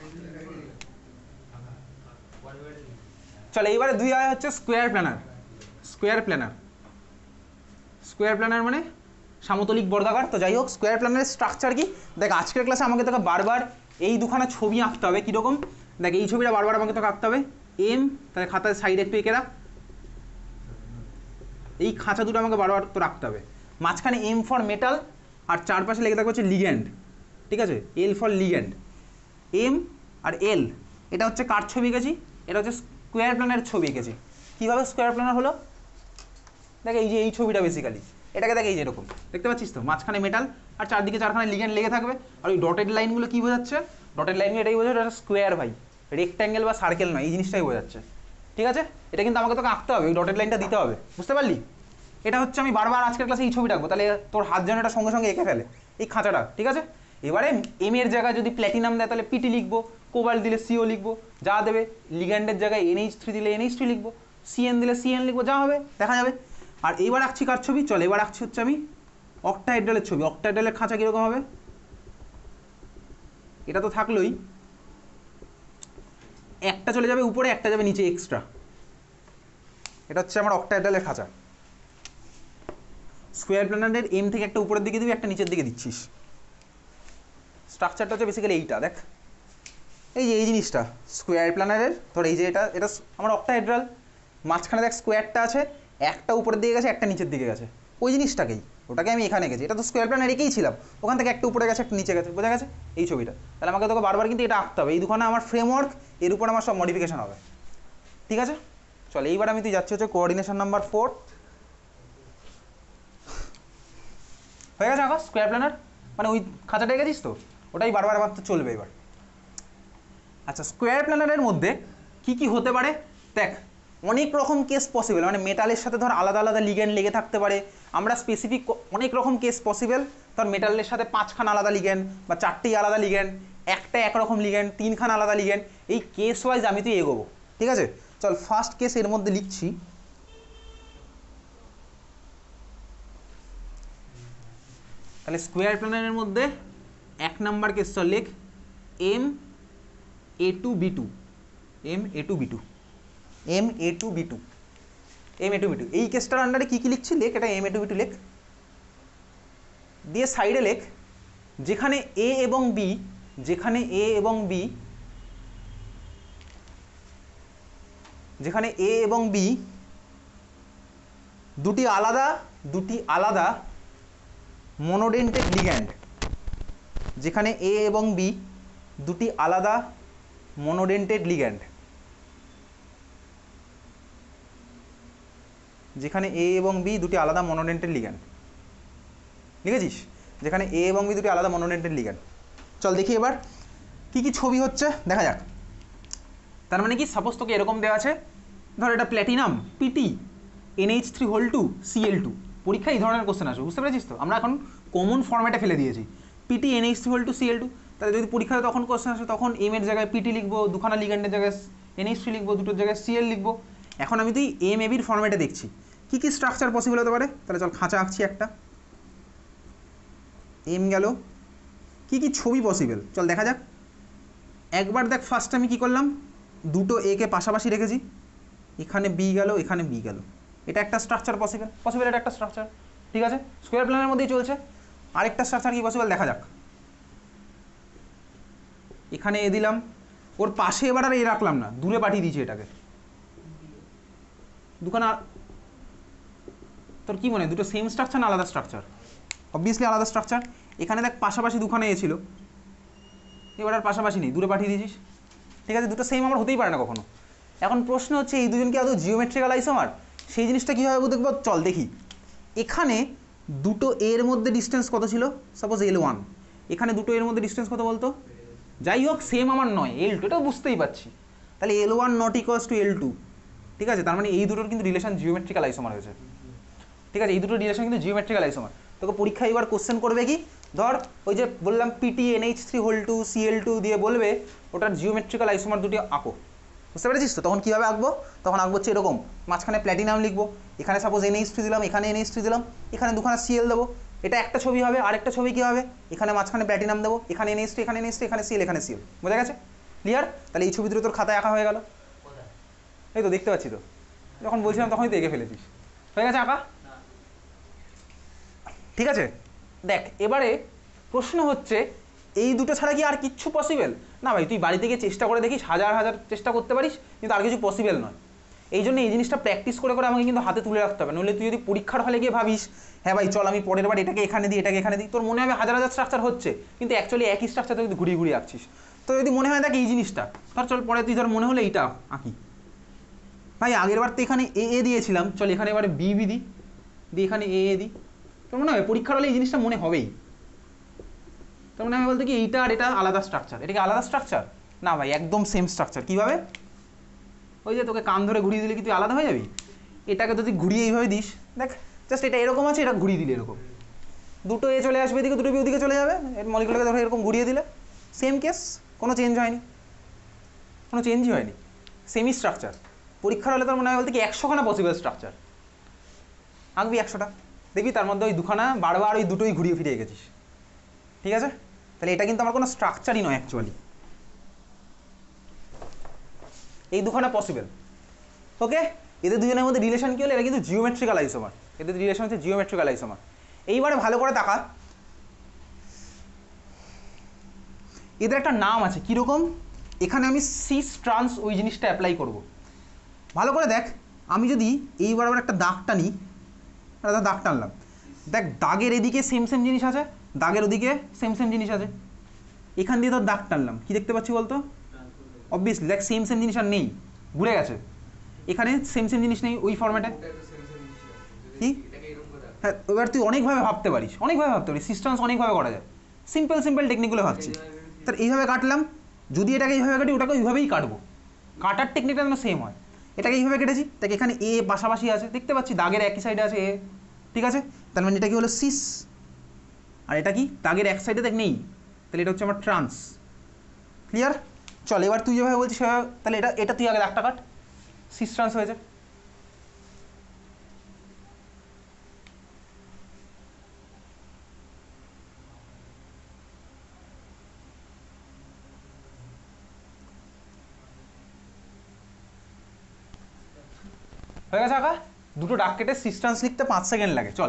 চল এইবারে 2 আয় হচ্ছে square planar. Square planar, square planar মানে সমতলিক বর্গাকার। তো যাই হোক, স্কোয়ার প্ল্যানারের স্ট্রাকচার কি? দেখ আজকের ক্লাসে আমাকে তোকে বারবার এই দুখানা ছবি আঁকতে হবে। কীরকম? দেখ এই ছবিটা বারবার আমাকে তোকে আঁকতে হবে, এম, তাহলে খাতার সাইডে একটু এঁকে রাখ, এই খাঁচা দুটো আমাকে বারবার তো রাখতে হবে। মাঝখানে এম ফর মেটাল, আর চারপাশে লেগে থাকবে হচ্ছে লিগ্যান্ড। ঠিক আছে, এল ফর লিগ্যান্ড। এম আর এল, এটা হচ্ছে কার ছবি এঁকেছি? এটা হচ্ছে স্কোয়ার প্ল্যানারের ছবি এঁকেছি। কীভাবে স্কোয়ার প্ল্যানার হলো? দেখ এই যে এই ছবিটা বেসিক্যালি, এটাকে দেখ এই যে এরকম দেখতে পাচ্ছিস তো, মাঝখানে মেটাল আর চারদিকে চারখানে লিগ্যান্ড লেগে থাকবে। আর ওই ডটেড লাইনগুলো কী বোঝাচ্ছে? ডটেড লাইনগুলো এটাই বোঝাচ্ছে এটা স্কোয়ার ভাই, রেক্ট্যাঙ্গেল বা সার্কেল নয়, এই জিনিসটাই বোঝাচ্ছে। ঠিক আছে, এটা কিন্তু আমাকে তোকে আঁকতে হবে, ওই ডটেড লাইনটা দিতে হবে, বুঝতে পারলি? এটা হচ্ছে আমি বারবার আজকের ক্লাসে এই ছবিটা আঁকবো, তাহলে তোর হাত যেন এটা সঙ্গে সঙ্গে এঁকে ফেলে এই খাঁচাটা। ঠিক আছে, এবারে এম এর জায়গায় যদি প্ল্যাটিনাম দেয় তাহলে পিটি লিখবো, কোবাল্ট দিলে সিও লিখবো, যা দেবে। লিগ্যান্ডের জায়গায় NH3 দিলে NH3 লিখবো, CN দিলে CN লিখবো, যা হবে দেখা যাবে। আর এইবার আঁকছি কার ছবি? চল এবার আঁকছি হচ্ছে আমি অক্টাহেড্রালের ছবি। অক্টাহেড্রালের খাঁচা কীরকম হবে? এটা তো থাকলোই, একটা চলে যাবে উপরে, একটা যাবে নিচে এক্সট্রা। এটা হচ্ছে আমার অক্টাহেড্রালের খাঁচা। স্কোয়ার প্ল্যানারের এম থেকে একটা উপরের দিকে দিবি, একটা নিচের দিকে দিচ্ছিস। স্ট্রাকচারটা হচ্ছে বেসিক্যালি এইটা, দেখ এই যে এই জিনিসটা স্কোয়ার প্ল্যানারের, ধর এই যে এটা এটা আমার অক্টাহেড্রাল, মাঝখানে দেখ স্কোয়ারটা আছে, একটা উপরের দিকে গেছে, একটা নিচের দিকে গেছে, ওই জিনিসটাকেই, ওটাকে আমি এখানে গেছি। এটা তো স্কোয়ার প্ল্যানার রেখেই ছিলাম, ওখান থেকে একটা উপরে গেছে, একটা নিচে গেছে, বোঝা গেছে এই ছবিটা। তাহলে আমাকে তোকে বারবার কিন্তু এটা আঁকতে হবে, এই দুখানে আমার ফ্রেমওয়ার্ক, এর উপর আমার সব মডিফিকেশন হবে। ঠিক আছে, চল এইবার আমি তুই যাচ্ছি হচ্ছে কোঅর্ডিনেশন নাম্বার 4। হয়ে গেছে আঁকা স্কোয়ার প্ল্যানার, মানে ওই খাঁচাটা গেছিস তো, ওটাই বারবার আমার তো চলবে এবার। আচ্ছা, স্কোয়ার প্ল্যানারের মধ্যে কি কি হতে পারে? দেখ অনেক রকম কেস পসিবল, মানে মেটালের সাথে ধর আলাদা আলাদা লিগ্যান্ড লেগে থাকতে পারে। আমরা স্পেসিফিক অনেক রকম কেস পসিবল, ধর মেটালের সাথে 5খানা আলাদা লিগ্যান্ড বা 4টি আলাদা লিগ্যান্ড, একটা একরকম লিগ্যান্ড, 3খানা আলাদা লিগ্যান্ড, এই কেস ওয়াইজ আমি তুই এগোবো। ঠিক আছে, চল ফার্স্ট কেস এর মধ্যে লিখছি। তাহলে স্কোয়ার প্ল্যানারের মধ্যে 1 নাম্বার কেস চল লিখ, M A two B two, M A two B two, M A two B two, M A two B two. এই কেসটার আন্ডারে কী কী লিখছি লেখ, এটা M A two B two লেখ, দিয়ে সাইডে লেখ যেখানে এ এবং বি, যেখানে এ এবং বি, যেখানে এ এবং বি দুটি আলাদা মনোডেন্টেড লিগ্যান্ড, যেখানে এ এবং বি দুটি আলাদা মনোডেন্টেড লিগ্যান্ড, যেখানে এ এবং বি দুটি আলাদা মনোডেন্টেড লিগ্যান্ড, লিখেছিস? যেখানে এ এবং বি দুটি আলাদা মনোডেন্টেড লিগ্যান্ড। চল দেখি এবার কি কি ছবি হচ্ছে দেখা যাক। তার মানে কি, সাপোজ তোকে এরকম দেওয়া আছে, ধর এটা প্ল্যাটিনাম পিটি NH3 Cl2, পরীক্ষা এই ধরনের কোশ্চেন আসবে, বুঝতে পেরেছিস তো? আমরা এখন কমন ফর্ম্যাটে ফেলে দিয়েছি, পিটি NH3 Cl2, তাহলে যদি পরীক্ষায় তখন কোশ্চেন আসে তখন এম এর জায়গায় পিটি লিখবো, দুখানা লিগ্যান্ডের জায়গায় NH3 লিখবো, দুটোর জায়গায় Cl লিখবো। এখন আমি তুই এম এবির ফর্ম্যাটে দেখছি কী কী স্ট্রাকচার পসিবল হতে পারে। তাহলে চল খাঁচা আঁকছি একটা, এম গেল, কী কী ছবি পসিবল চল দেখা যাক। একবার দেখ, ফার্স্ট আমি কী করলাম, দুটো এ কে পাশাপাশি রেখেছি, এখানে বি গেল, এখানে বি গেল, এটা একটা স্ট্রাকচার পসিবল, এটা একটা স্ট্রাকচার, ঠিক আছে, স্কোয়ার প্ল্যানের মধ্যেই চলছে। আরেকটা স্ট্রাকচার কি পসিবল দেখা যাক, এখানে এ দিলাম, ওর পাশে এবার আর এ রাখলাম না, দূরে পাঠিয়ে দিয়েছি এটাকে, দুখানা, তোর কি মনে হয় দুটো সেম স্ট্রাকচার না আলাদা স্ট্রাকচার? অবভিয়াসলি আলাদা স্ট্রাকচার। এখানে দেখ পাশাপাশি দুখানে এ ছিল, এবার আর পাশাপাশি নেই, দূরে পাঠিয়ে দিয়েছিস, ঠিক আছে, দুটো সেম আমার হতেই পারে না কখনো। এখন প্রশ্ন হচ্ছে এই দুজন কি আদৌ জিওমেট্রিক্যাল আইসোমার? সেই জিনিসটা কীভাবে দেখবো, চল দেখি। এখানে দুটো এর মধ্যে ডিস্টেন্স কত ছিল, সাপোজ L1, এখানে দুটো এর মধ্যে ডিস্টেন্স কত বলতো? যাই হোক সেম আমার নয়, L2, এটাও বুঝতেই পারছি। তাহলে L1 not equals to L2, ঠিক আছে, তার মানে এই দুটোর কিন্তু রিলেশন জিওমেট্রিক্যাল আইসোমার হয়েছে, ঠিক আছে, এই দুটোর রিলেশন কিন্তু জিওমেট্রিক্যাল আইসোমার। তোকে পরীক্ষায় এবার কোশ্চেন করবে কি, ধর ওই যে বললাম পিটি NH3 Cl2 দিয়ে বলবে ওটার জিওমেট্রিক্যাল আইসোমার দুটি আঁকো, বুঝতে পেরেছিস তো? তখন কীভাবে আঁকবো, তখন আঁকবো হচ্ছে এরকম, মাঝখানে প্ল্যাটিনাম লিখবো, এখানে সাপোজ NH3 দিলাম, এখানে NH3 দিলাম, এখানে দুখানা Cl দেবো, এটা একটা ছবি হবে। আরেকটা ছবি কী হবে, এখানে মাঝখানে প্ল্যাটিনাম দেবো, এখানে NH3, এখানে NH3, এখানে Cl, এখানে Cl, বোঝা গেছে? ক্লিয়ার? তাহলে এই ছবি দুটো তোর খাতায় আঁকা হয়ে গেল, এই তো দেখতে পাচ্ছি তো, যখন বলছিলাম তখনই তো এঁকে ফেলেছিস, হয়ে গেছে আঁকা, ঠিক আছে। দেখ এবারে প্রশ্ন হচ্ছে এই দুটো ছাড়া কি আর কিচ্ছু পসিবল? না ভাই, তুই বাড়িতে গিয়ে চেষ্টা করে দেখিস, হাজার হাজার চেষ্টা করতে পারিস, কিন্তু আর কিছু পসিবল নয়। এই জন্য এই জিনিসটা প্র্যাকটিস করে করে আমাকে কিন্তু হাতে তুলে রাখতে হবে, নইলে তুই যদি পরীক্ষার হলে গিয়ে ভাবিস হ্যাঁ ভাই চল আমি পরের বার এটাকে এখানে দিই, এটাকে এখানে দিই, তোর মনে হবে হাজার হাজার স্ট্রাকচার হচ্ছে, কিন্তু অ্যাকচুয়ালি একই স্ট্রাকচার তুই ঘুরিয়ে ঘুরিয়ে আঁকছিস। তো যদি মনে হয় দেখ এই জিনিসটা, ধর চল পরে তুই ধর মনে হলে এইটা আঁকি, ভাই আগের বার তো এখানে এ দিয়েছিলাম, চল এখানে এবারে বি দিই, এখানে এ দিই, তোর মনে হয় পরীক্ষার হলে এই জিনিসটা মনে হবেই। তার মানে আমি বলতে কি এইটা আর এটা আলাদা স্ট্রাকচার, এটা কি আলাদা স্ট্রাকচার? না ভাই, একদম সেম স্ট্রাকচার। কীভাবে? ওই যে তোকে কান ধরে ঘুরিয়ে দিলে কি তুই আলাদা হয়ে যাবি? এটাকে যদি ঘুরিয়ে এইভাবে দিস, দেখ জাস্ট এটা এরকম আছে, এটা ঘুরিয়ে দিলে এরকম, দুটো এ চলে আসবে এদিকে, দুটো বি ওদিকে চলে যাবে, এর মলিকুলটাকে ধরে এরকম ঘুরিয়ে দিলে সেম কেস, কোনো চেঞ্জ হয়নি, কোনো চেঞ্জই হয়নি, সেমই স্ট্রাকচার। পরীক্ষার হলে তোর মনে হয় বলতে কি 100খানা পসিবল স্ট্রাকচার, আঁকবি 100টা, দেখবি তার মধ্যে ওই দুখানা বারবার ওই দুটোই ঘুরিয়ে ফিরিয়ে গেছিস, ঠিক আছে? তাহলে এটা কিন্তু আমার কোনো স্ট্রাকচারই নয় অ্যাকচুয়ালি, এই দুখানা পসিবল। ওকে, এদের দুজনের মধ্যে রিলেশন কী হলো, এটা কিন্তু জিওমেট্রিক্যাল আইসোমার, এদের রিলেশন হচ্ছে জিওমেট্রিক্যাল আইসোমার। এইবারে ভালো করে তাকা, এদের একটা নাম আছে, কীরকম? এখানে আমি সিস ট্রান্স ওই জিনিসটা অ্যাপ্লাই করব, ভালো করে দেখ। আমি যদি এইবার আবার একটা দাগ টানি, একটা দাগ টানলাম, দেখ দাগের এদিকে সেম সেম জিনিস আছে, দাগের ওদিকে সেম সেম জিনিস আছে, এখান দিয়ে তোর দাগ টানলাম, কি দেখতে পাচ্ছি বলতো? অবভিয়াসলি দেখ সেম সেম জিনিস আর নেই, ঘুরে গেছে, এখানে সেম সেম জিনিস নেই ওই ফরম্যাটে, কি? হ্যাঁ, এবার তুই অনেকভাবে ভাবতে পারিস, সিস্টেমস অনেকভাবে করা যায়, সিম্পল সিম্পল টেকনিকগুলো ভাবছি। তার এইভাবে কাটলাম, যদি এটাকে এইভাবে কাটি ওটাকে ওইভাবেই কাটবো, কাটার টেকনিকটা যেন সেম হয়। এটাকে এইভাবে কেটেছি, তাকে এখানে এ পাশাপাশি আছে, দেখতে পাচ্ছি দাগের একই সাইডে আছে এ, ঠিক আছে, তার মানে এটা কি হলো সিস, আর এটা কি দাগের এক সাইডে দেখ নেই, তাহলে এটা হচ্ছে আমার ট্রান্স। ক্লিয়ার? চল এবার তুই যেভাবে বলছিস সেভাবে, তাহলে এটা তুই আগে দাগটা কাট, সিস ট্রান্স হয়েছে। হয়ে গেছে আঁকা? দুটো দাগ কেটে সিস্টেন্স লিখতে 5 সেকেন্ড লাগে। চল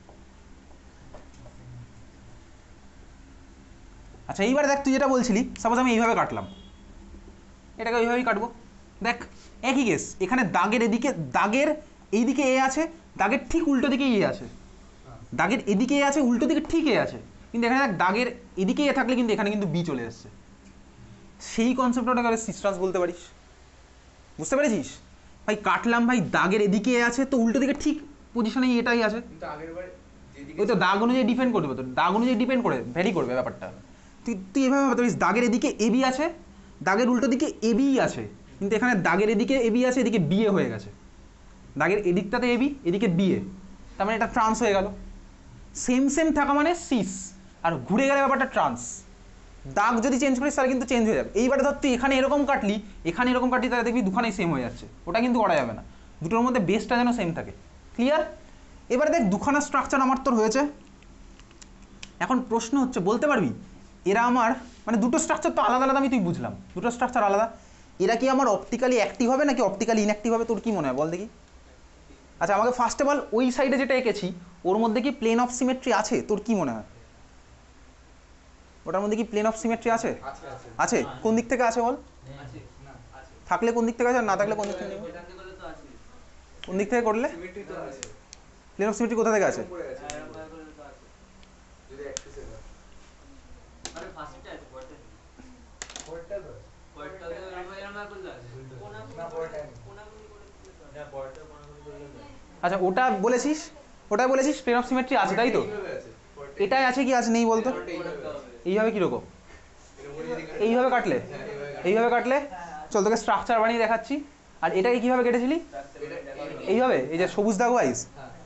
আচ্ছা এইবার দেখ, তুই যেটা বলছিলি, সাপোজ আমি এইভাবে কাটলাম, এটাকে ওইভাবেই কাটবো। দেখ একই কেস, এখানে দাগের এইদিকে এ আছে, দাগের ঠিক উল্টো দিকে এ আছে, দাগের এদিকে এ আছে, উল্টো দিকে ঠিক এ আছে, কিন্তু এখানে দেখ দাগের এদিকে এ থাকলে কিন্তু এখানে কিন্তু বি চলে আসছে। সেই কনসেপ্টটা সিস্টেন্স বলতে পারিস, বুঝতে পেরেছিস? ভাই কাটলাম, ভাই দাগের এদিকে এ আছে, তো উল্টো দিকে ঠিক পজিশনে এটাই আছে, কিন্তু আগের বার যেদিকে ওই তো দাগ অনুযায়ী ডিপেন্ড করবে, তো দাগ অনুযায়ী ডিপেন্ড করে ভ্যারি করবে ব্যাপারটা। তুই এভাবে ভাবতে পারিস, দাগের এদিকে এবি আছে, দাগের উল্টো দিকে এবি আছে, কিন্তু এখানে দাগের এদিকে এবি আছে, এদিকে বিএ হয়ে গেছে, দাগের এদিকটাতে এবি, এদিকে বিএ, তার মানে এটা ট্রান্স হয়ে গেল। সেম থাকা মানে সিস, আর ঘুরে গেলে ব্যাপারটা ট্রান্স। দাগ যদি চেঞ্জ করিস তাহলে কিন্তু চেঞ্জ হয়ে যাবে। এইবারে ধর তুই এখানে এরকম কাটলি, এখানে এরকম কাটলি, তাহলে দেখবি দুখানেই সেম হয়ে যাচ্ছে, ওটা কিন্তু করা যাবে না। দুটোর মধ্যে বেসটা যেন সেম থাকে। ক্লিয়ার? এবারে দেখ দুখানা স্ট্রাকচার আমার তোর হয়েছে। এখন প্রশ্ন হচ্ছে, বলতে পারবি এরা আমার, মানে দুটো স্ট্রাকচার তো আলাদা আলাদা, আমি তুই বুঝলাম দুটো স্ট্রাকচার আলাদা, এরা কি আমার অপটিক্যালি অ্যাক্টিভ হবে নাকি অপটিক্যালি ইনঅ্যাক্টিভ হবে? তোর কি মনে হয় বল দেখি। আচ্ছা আমাকে ফার্স্ট অফ অল ওই সাইডে যেটা এঁকেছি ওর মধ্যে কি প্লেন অফ সিমেট্রি আছে? তোর কি মনে হয় ওটার মধ্যে কি প্লেন অফ সিমেট্রি আছে? আছে আছে আছে? কোন দিক থেকে আছে বল? আছে না আছে থাকলে কোন দিক থেকে আছে, আর না থাকলে কোন দিক থেকে নেবে? এখান থেকে করলে তো আছে, কোন দিক থেকে করলে সিমেট্রি তো আছে, প্লেন অফ সিমেট্রি কোথা থেকে আছে? উপরে আছে, এরকম করে করলে তো আছে, যদি অ্যাক্সিস এর আরে ফার্স্টে আছে, পরেরটা পরেরটা তো পরেরটা এরকম করলে আছে, না পরেরটা নেই। কোনাগুলি করে দিলে তো না, পরেরটা কোনাগুলি করলে তো আচ্ছা ওটা বলেছিস প্লেন অফ সিমেট্রি আছে তাই তো? এইভাবে আছে পরেরটা এটাই আছে কি আছে নেই বলতো? এইভাবে কীরকম? এইভাবে কাটলে, এইভাবে কাটলে, চল তোকে স্ট্রাকচার বানিয়ে দেখাচ্ছি। আর এটাকে কিভাবে কেটেছিলি? এইভাবে, এই যে সবুজ দাগ ওয়াইজ।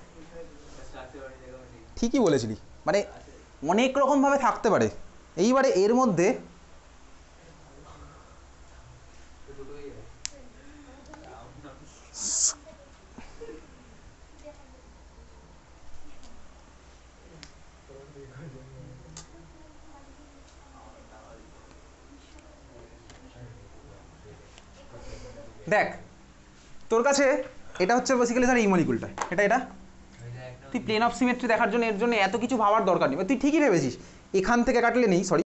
ঠিকই বলেছিলি, মানে অনেক রকমভাবে থাকতে পারে। এইবারে এর মধ্যে দুটোই আছে। দেখ তোর কাছে এটা হচ্ছে বেসিক্যালি ধর এই মলিকুলটা, এটা তুই প্লেন অফ সিমেট্রি দেখার জন্য এর জন্য এত কিছু ভাবার দরকার নেই। তুই ঠিকই ভেবেছিস এখান থেকে কাটলে নেই, সরি